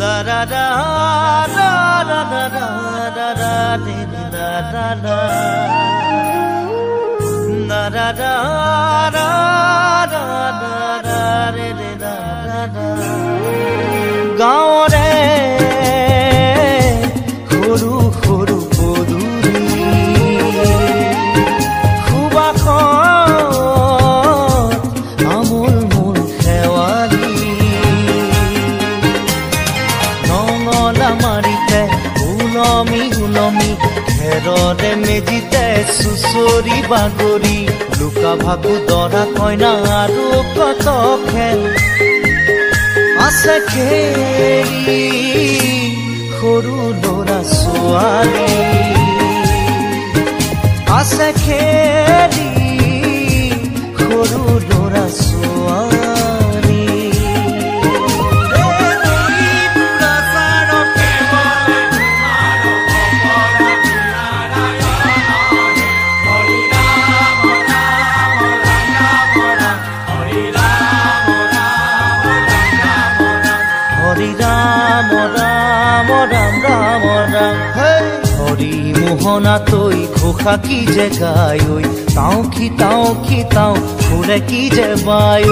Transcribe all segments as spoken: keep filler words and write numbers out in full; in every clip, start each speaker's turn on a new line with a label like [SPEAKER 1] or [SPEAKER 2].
[SPEAKER 1] গাঁৱৰে সৰু সৰু পদূলি সুবাসত আমোল মোল শেৱালি নঙলা মাৰিতে উলমি উলমি ঘেৰৰে মেজিতে চুচৰি বাগৰি লুকা ভাগু দৰা কইনা আৰু কত খেল আছে খেলি সৰু ল'ৰা ছোৱালী আছে খেলি সৰু ল'ৰা ছোৱালী হৰি মোহনা তৈ ঘোষা কি যে গায় তাও কি তাও কি তাও ফুৰে কি যে বায়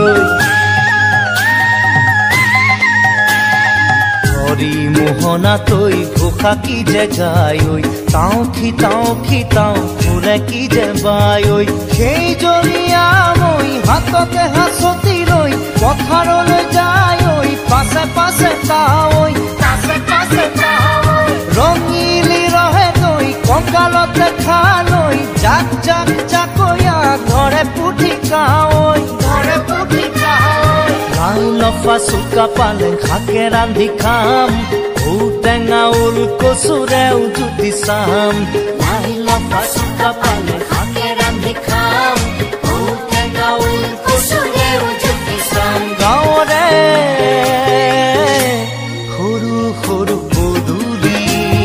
[SPEAKER 1] হৰি মোহনা তৈ ঘোষা কি যে গায় তাও কি তাও কি তাও ফুৰে কি যে বায় সেই জৰিয়া মই হাততে হাঁচতি লৈ পথাৰলৈ যায় পাছে পাছে তাই পাছে পাছে তাই ৰঙিলি ৰহে তৈ কঁকালতে খালৈ জাক জাক জাকৈয়া ঘৰে পুঠি কাৱৈ ঘৰে পুঠি কাৱৈ লাও লফা চুকা পালেং শাকে ৰান্ধি খাম ঔটেঙা ওল কচুৰেও জুতি চাম লাও লফা চুকা পালেং শাকে ৰান্ধি খাম ঔটেঙা ওল কচুৰেও জুতি চাম গাঁৱৰে সৰু সৰু পদূলি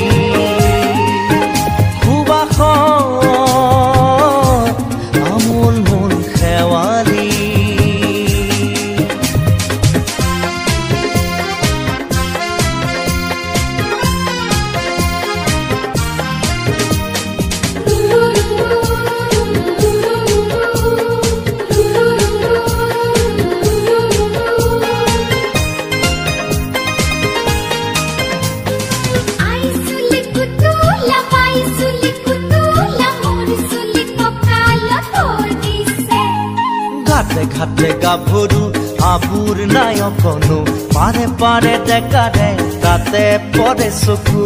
[SPEAKER 1] সুবাসত আমোল মোল শেৱালি ঘাটে ঘাটে গাভৰু আবুৰ নাই অকণো পাৰে পাৰে ডেকাৰে তাতে পৰে চকু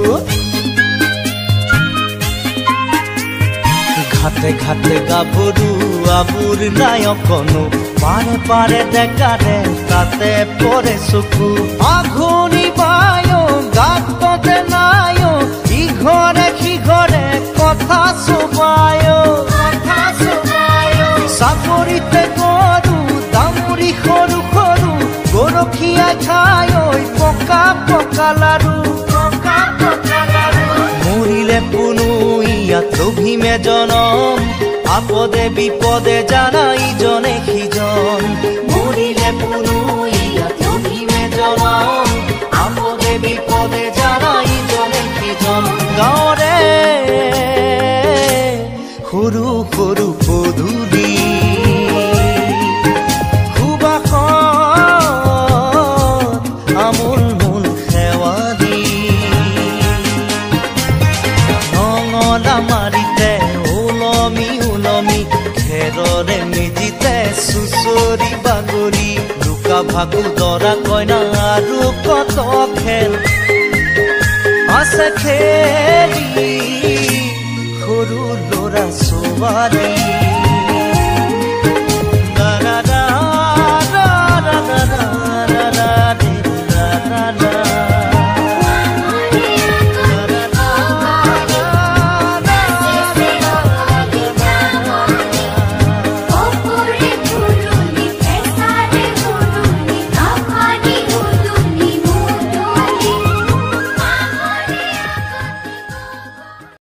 [SPEAKER 1] ঘাটে ঘাটে গাভৰু আবুৰ নাই অকণো পাৰে পাৰে ডেকাৰে তাতে পৰে চকু আঘোণি বায় গাততে নাই ইঘৰে সিঘৰে কথা চবায় কথা চবায় চাপৰিতে গৰু দামুৰি সৰু সৰু গৰখীয়া খাই পকা পকা লাৰু পকা পকা লাৰু মৰিলে পুনু ইয়াত লভিমে জনম আপদে বিপদে জানা ইজনে সিজন মৰিলে পুনু ইয়াত লভিমে জনম আপদে বিপদে জানা ইজনে সিজন গাঁৱৰে সৰু সৰু পদূলি সুবাসত আমোল মোল শেৱালি নঙলা মাৰিতে ওলমি ওলমি ঘেৰৰে মেজিতে চুচৰি বাগৰি লুকা ভাগু দৰা কইনা আৰু কত খেল আছে খেলি সৰু ল'ৰা ছোৱালী